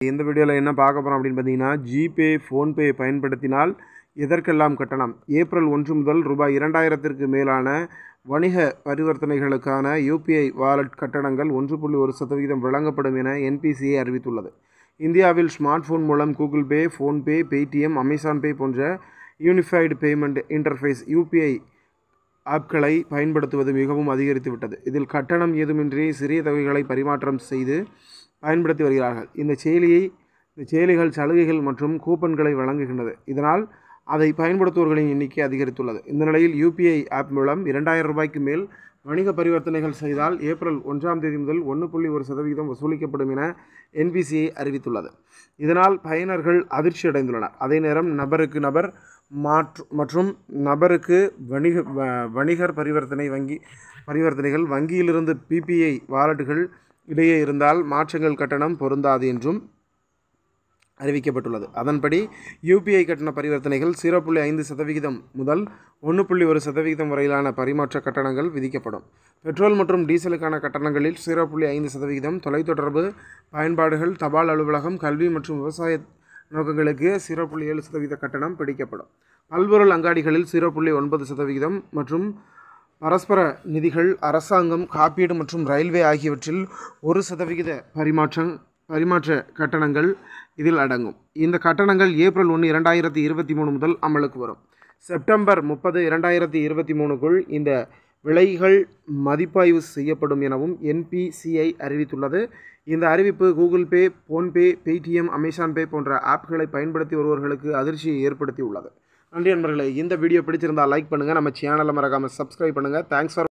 இந்த வீடியோவில் என்ன பார்க்க போகிறோம் அப்படின்னு பார்த்தீங்கன்னா, ஜிபே ஃபோன்பே பயன்படுத்தினால் எதற்கெல்லாம் கட்டணம்? ஏப்ரல் 1 முதல் ரூபாய் 2000ற்கு மேலான வணிக பரிவர்த்தனைகளுக்கான யூபிஐ வாலெட் கட்டணங்கள் 1.1% வழங்கப்படும் என என்பிசிஐ அறிவித்துள்ளது. இந்தியாவில் ஸ்மார்ட் போன் மூலம் Google Pay, PhonePe, Paytm, Amazon Pay போன்ற யூனிஃபைடு பேமெண்ட் இன்டர்ஃபேஸ் யூபிஐ ஆப்களை பயன்படுத்துவது மிகவும் அதிகரித்துவிட்டது. இதில் கட்டணம் ஏதுமின்றி சிறிய தொகைகளை பரிமாற்றம் செய்து பயன்படுத்தி வருகிறார்கள். இந்த செயலிகள் சலுகைகள் மற்றும் கூப்பன்களை வழங்குகின்றது. இதனால் அதை பயன்படுத்துவோர்களின் எண்ணிக்கை அதிகரித்துள்ளது. இந்த நிலையில் யூபிஐ ஆப் மூலம் 2000 ரூபாய்க்கு மேல் வணிக பரிவர்த்தனைகள் செய்தால் ஏப்ரல் 1ஆம் தேதி முதல் 1.1% வசூலிக்கப்படும் என என்பிசிஐ அறிவித்துள்ளது. இதனால் பயனர்கள் அதிர்ச்சி அடைந்துள்ளனர். அதே நேரம் நபருக்கு நபர் மற்றும் நபருக்கு வணிகர் பரிவர்த்தனைகள் வங்கியிலிருந்து பிபிஐ வாலெட்டுகள் இடையே இருந்தால் மாற்றங்கள் கட்டணம் பொருந்தாது என்றும் அறிவிக்கப்பட்டுள்ளது. அதன்படி யூபிஐ கட்டண பரிவர்த்தனைகள் 0.5% முதல் 1.1% வரையிலான பரிமாற்ற கட்டணங்கள் விதிக்கப்படும். பெட்ரோல் மற்றும் டீசலுக்கான கட்டணங்களில் 0.5%, தொலைத்தொடர்பு பயன்பாடுகள், தபால் அலுவலகம், கல்வி மற்றும் விவசாய நோக்கங்களுக்கு 0.7% கட்டணம் பிடிக்கப்படும். பல்பொருள் அங்காடிகளில் 0.9% மற்றும் பரஸ்பர நிதிகள், அரசாங்கம், காப்பீடு மற்றும் ரயில்வே ஆகியவற்றில் 1% பரிமாற்ற கட்டணங்கள் இதில் அடங்கும். இந்த கட்டணங்கள் ஏப்ரல் 1, 2023 முதல் அமலுக்கு வரும். செப்டம்பர் 30, 2023க்குள் இந்த விலைகள் மதிப்பாய்வு செய்யப்படும் எனவும் என்பிசிஐ அறிவித்துள்ளது. இந்த அறிவிப்பு Google Pay, PhonePe, Paytm, Amazon Pay போன்ற ஆப்களை பயன்படுத்தி வருபவர்களுக்கு அதிர்ச்சியை ஏற்படுத்தியுள்ளது. நன்றி நண்பர்களே. இந்த வீடியோ பிடிச்சிருந்தால் லைக் பண்ணுங்கள். நம்ம சேனலை மறக்காமல் சப்ஸ்கிரைப் பண்ணுங்கள். Thanks for